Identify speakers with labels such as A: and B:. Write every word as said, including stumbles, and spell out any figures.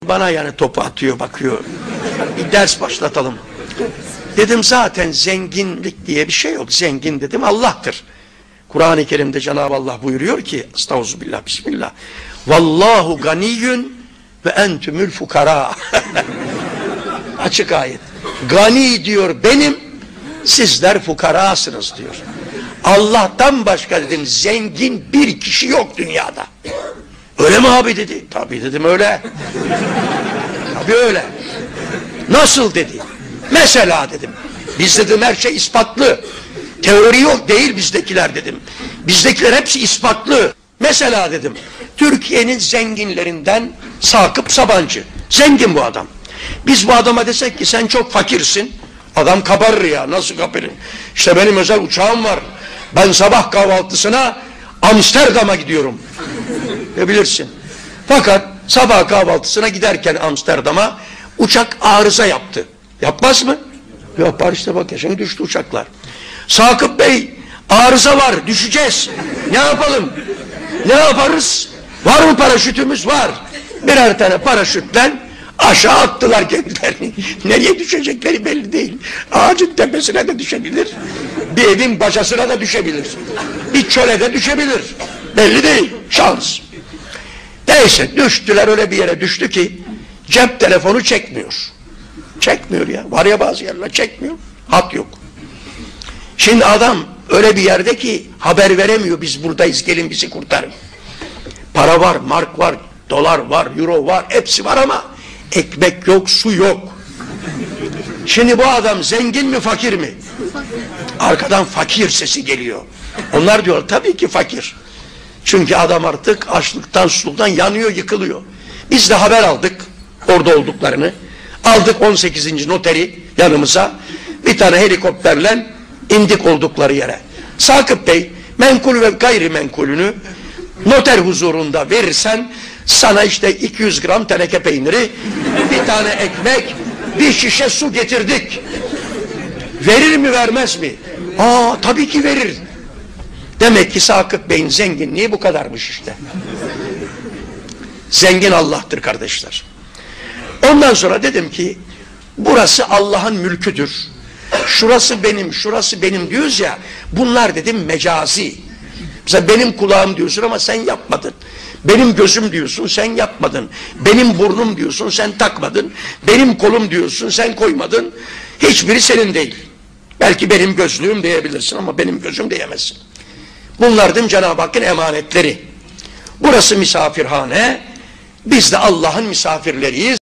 A: Bana yani topu atıyor, bakıyor. Bir ders başlatalım. Dedim zaten zenginlik diye bir şey yok. Zengin dedim Allah'tır. Kur'an-ı Kerim'de Cenab-ı Allah buyuruyor ki estağfirullah, bismillah. Vallahu ganiyyun ve entümül fukara. Açık ayet. Gani diyor benim, sizler fukarasınız diyor. Allah'tan başka dedim zengin bir kişi yok dünyada. Öyle mi abi dedi. Tabii dedim öyle. Tabii öyle. Nasıl dedi. Mesela dedim. Biz dedim her şey ispatlı. Teori yok değil bizdekiler dedim. Bizdekiler hepsi ispatlı. Mesela dedim. Türkiye'nin zenginlerinden Sakıp Sabancı. Zengin bu adam. Biz bu adama desek ki sen çok fakirsin. Adam kabarır ya. Nasıl kabarır? İşte benim özel uçağım var. Ben sabah kahvaltısına Amsterdam'a gidiyorum. Ne bilirsin. Fakat sabah kahvaltısına giderken Amsterdam'a uçak arıza yaptı. Yapmaz mı? Yapar işte bak ya şimdi düştü uçaklar. Sakıp Bey arıza var düşeceğiz. Ne yapalım? Ne yaparız? Var mı paraşütümüz? Var. Birer tane paraşütten aşağı attılar kendilerini. Nereye düşecekleri belli değil. Ağacın tepesine de düşebilir. Bir evin bacasına da düşebilir. Bir çöle de düşebilir. Belli değil. Şans. Neyse düştüler öyle bir yere düştü ki cep telefonu çekmiyor. Çekmiyor ya. Var ya bazı yerler çekmiyor. Hat yok. Şimdi adam öyle bir yerde ki haber veremiyor. Biz buradayız gelin bizi kurtarın. Para var, mark var, dolar var, euro var. Hepsi var ama ekmek yok, su yok. Şimdi bu adam zengin mi fakir mi? Arkadan fakir sesi geliyor. Onlar diyor tabii ki fakir. Çünkü adam artık açlıktan susuzluktan yanıyor yıkılıyor. Biz de haber aldık orada olduklarını. Aldık on sekizinci noteri yanımıza. Bir tane helikopterle indik oldukları yere. Sakıp Bey menkul ve gayrimenkulünü noter huzurunda verirsen sana işte iki yüz gram teneke peyniri, bir tane ekmek, bir şişe su getirdik. Verir mi vermez mi? Aa tabii ki verir. Demek ki Sakıp Bey'in zenginliği bu kadarmış işte. Zengin Allah'tır kardeşler. Ondan sonra dedim ki burası Allah'ın mülküdür. Şurası benim, şurası benim diyoruz ya. Bunlar dedim mecazi. Mesela benim kulağım diyorsun ama sen yapmadın. Benim gözüm diyorsun sen yapmadın. Benim burnum diyorsun sen takmadın. Benim kolum diyorsun sen koymadın. Hiçbiri senin değil. Belki benim gözlüğüm diyebilirsin ama benim gözüm diyemezsin. Bunlar dedim Cenab-ı Hakk'ın emanetleri. Burası misafirhane. Biz de Allah'ın misafirleriyiz.